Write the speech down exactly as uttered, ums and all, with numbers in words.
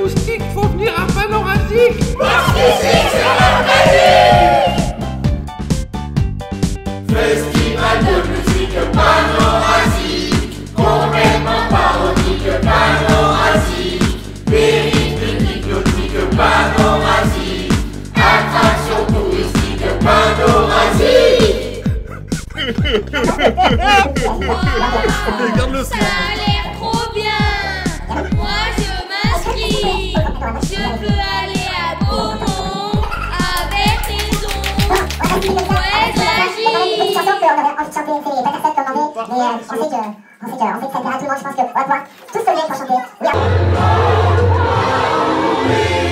moustiques, faut venir à Panorazik. Parce que c'est sur l'organique. Festival de musique Panorazik, complètement parodique Panorazik, périphérique hypnotique Panorazik, attraction touristique Panorazik. Regarde le Ça a l'air trop bien. Moi je m'inscris. Je peux aller à Beaumont avec raison. Ouais, j'agis. On avait envie de chanter, c'est pas cassette comme on avait, mais on sait que, on sait que, on sait que ça plaira à tout le monde. Je pense qu'on va pouvoir tous se lever pour chanter. Oui.